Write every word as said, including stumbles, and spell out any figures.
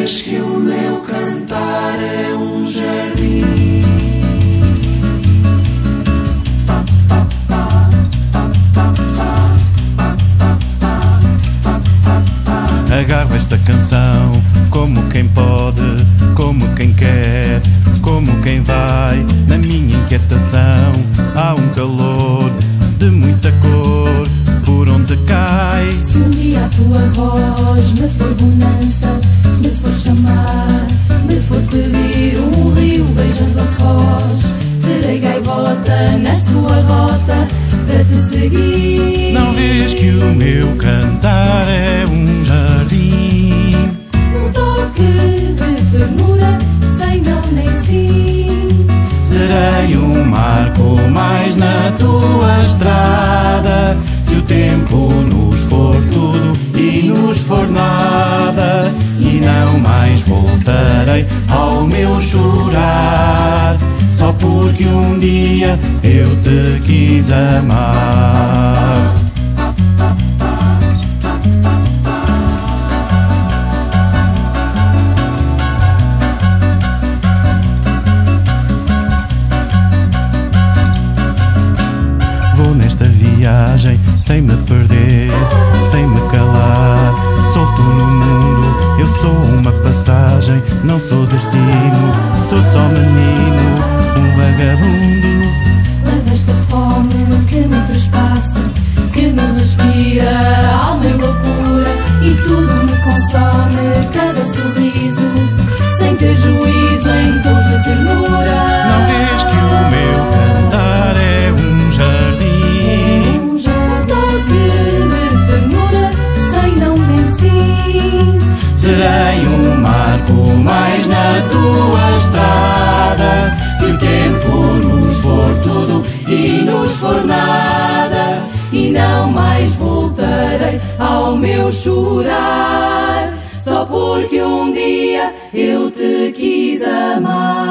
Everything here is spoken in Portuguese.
vês que o meu cantar é um jardim. Agarro esta canção como quem pode, como quem quer, como quem vai. Na minha inquietação há um calor de muita cor por onde cai. Se um dia a tua voz me for bonança, me for chamar, me for pedir um rio beijando a foz, serei gaivota na sua rota para te seguir. Não vês que o meu cantar é um jardim? Um toque de ternura, sem não nem sim. Serei um marco mais na tua estrada, se o tempo nos for tudo e nos for nada. E não mais voltarei ao meu chorar, só porque um dia eu te quis amar. Vou nesta viagem sem me perder, sem me calar, solto no mundo. Eu sou uma passagem, não sou destino, sou só menino, um vagabundo. Leva esta fome que me trespassa, que me respira, alma e loucura, e tudo me consome, cada sorriso, sem ter juízo em tons de ternura. Não vês que o meu cantar é um jardim? Um jardim de ternura, sem não nem sim. Serei um marco mais na tua estrada, se o tempo nos for tudo E nos for nada, e não mais voltarei ao meu chorar, só porque um dia eu te quis amar.